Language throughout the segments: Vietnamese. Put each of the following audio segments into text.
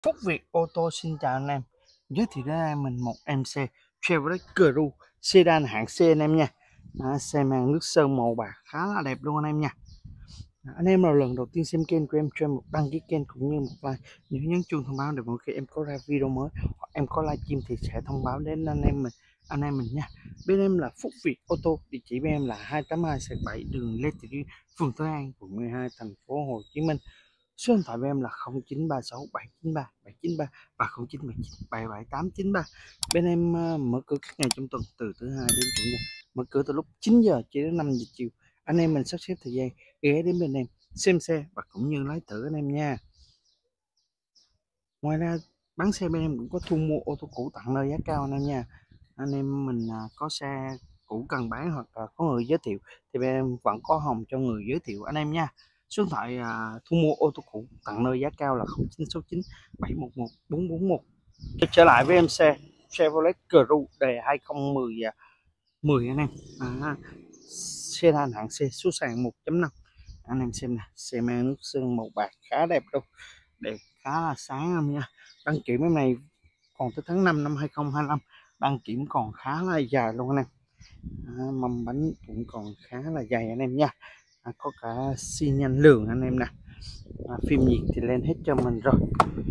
Phúc Việt ô tô xin chào anh em. Giới thiệu đến anh em mình một em xe Chevrolet Cruze sedan hạng C anh em nha. Xe mang nước sơn màu bạc khá là đẹp luôn anh em nha. Anh em nào lần đầu tiên xem kênh của em cho em một đăng ký kênh cũng như một like, nhớ nhấn chuông thông báo để mỗi khi em có ra video mới hoặc em có livestream thì sẽ thông báo đến anh em mình nha. Bên em là Phúc Việt ô tô, địa chỉ bên em là 282-7 đường Lê Thị Riêng, phường Thới An, quận 12, thành phố Hồ Chí Minh. Số điện thoại của em là 0936 793 và 0979 Bên em mở cửa các ngày trong tuần từ thứ hai đến chủ nhật, mở cửa từ lúc 9 giờ cho đến 5 giờ chiều. Anh em mình sắp xếp thời gian ghé đến bên em xem xe và cũng như lái thử anh em nha. Ngoài ra bán xe bên em cũng có thu mua ô tô cũ tặng nơi giá cao anh em nha. Anh em mình có xe cũ cần bán hoặc là có người giới thiệu thì bên em vẫn có hồng cho người giới thiệu anh em nha. Số điện thoại thu mua ô tô cũ tặng nơi giá cao là 0969 711 441. Trở lại với em xe Chevrolet Cruze đời 2010 10 anh em. Sedan hạng C số sàn 1.5. Anh em xem nè, xe mang nước sơn màu bạc khá đẹp luôn, đẹp khá là sáng em nha. Đăng kiểm em này còn tới tháng 5 năm 2025, đăng kiểm còn khá là dài luôn anh em. Mâm bánh cũng còn khá là dày anh em nha. Có cả xi nhan lường anh em nè. Phim nhiệt thì lên hết cho mình rồi.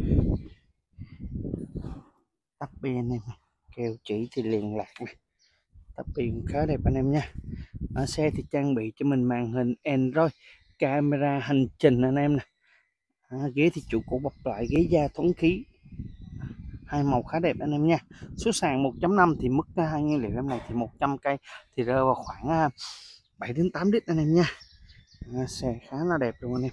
Tắp bi anh em, keo chỉ thì liền lạc này. Tắp bi cũng khá đẹp anh em nha. Xe thì trang bị cho mình màn hình Android, camera hành trình anh em nè. Ghế thì chủ cũ bọc lại, ghế da thoáng khí, hai màu khá đẹp anh em nha. Số sàn 1.5 thì mức hai nguyên liệu em này thì 100 cây thì rơi vào khoảng 7 đến 8 lít anh em nha. Xe khá là đẹp luôn anh em.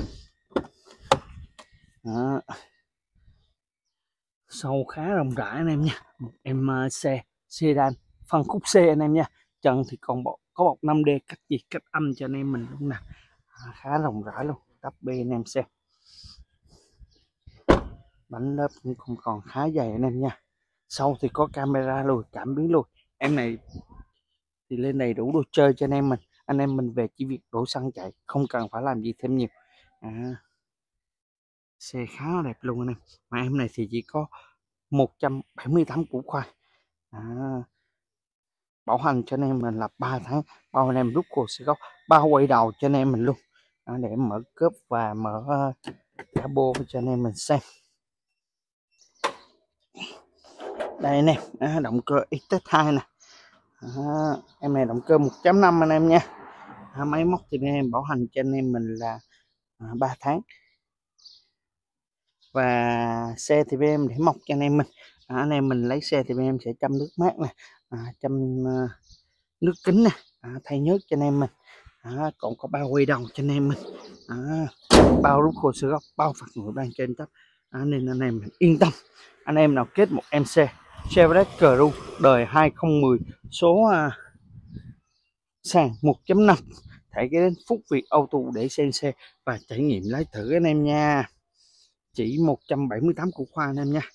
Sau khá rộng rãi anh em nha. Một em xe sedan phân khúc C anh em nha. Trần thì còn có bọc 5D cách nhiệt cách âm cho anh em mình luôn nè. Khá rộng rãi luôn. Tắp bê anh em xem. Bánh lớp cũng không còn khá dày anh em nha. Sau thì có camera lùi, cảm biến lùi. Em này thì lên đầy đủ đồ chơi cho anh em mình về chỉ việc đổ xăng chạy, không cần phải làm gì thêm nhiều. Xe khá đẹp luôn anh em. Mà em này thì chỉ có 178 củ khoai. Bảo hành cho anh em mình là 3 tháng, bao anh em rút cuộc sẽ có bao quay đầu cho anh em mình luôn. Để mở cốp và mở cabo cho anh em mình xem. Đây anh em, động cơ XT2 nè. Em này động cơ 1.5 anh em nha. Máy móc thì bên em bảo hành cho anh em mình là 3 tháng. Và xe thì bên em để mọc cho anh em mình. Anh em mình lấy xe thì bên em sẽ chăm nước mát nè, chăm nước kính nè, thay nhớt cho anh em mình. Còn có bao quay đầu cho anh em mình. Bao rút khô sữa gốc, bao phạt nguội đang trên tấp. Nên anh em mình yên tâm. Anh em nào kết một em xe Chevrolet Cruze đời 2010 số sàn 1.5 hãy ghé đến Phúc Việt Auto để xem xe và trải nghiệm lái thử anh em nha. Chỉ 178 củ khoa anh em nha.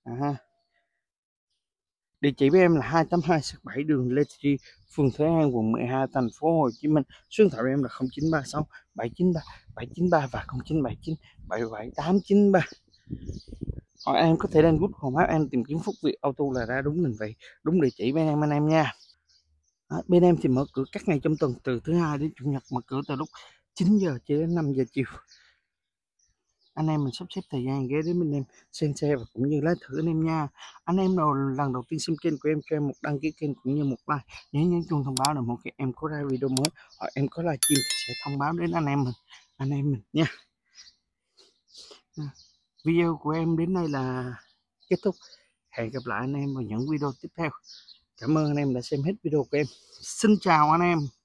Địa chỉ với em là 282-7 đường Lê Thị Riêng, phường Thới An, quận 12, thành phố Hồ Chí Minh. Số điện thoại của em là 0936 793 793 và 0979 77893. Hoặc em có thể lên Google Maps em tìm kiếm Phúc Việt Auto là ra đúng mình vậy, đúng địa chỉ bên em anh em nha. Bên em thì mở cửa các ngày trong tuần từ thứ hai đến chủ nhật, mở cửa từ lúc 9 giờ cho đến 5 giờ chiều. Anh em mình sắp xếp thời gian ghé đến bên em xem xe và cũng như lái thử anh em nha. Anh em nào lần đầu tiên xem kênh của em cho em một đăng ký kênh cũng như một like, nhớ nhấn chuông thông báo để một khi em có ra video mới hoặc em có livestream thì sẽ thông báo đến anh em mình nha. Video của em đến đây là kết thúc. Hẹn gặp lại anh em vào những video tiếp theo. Cảm ơn anh em đã xem hết video của em. Xin chào anh em.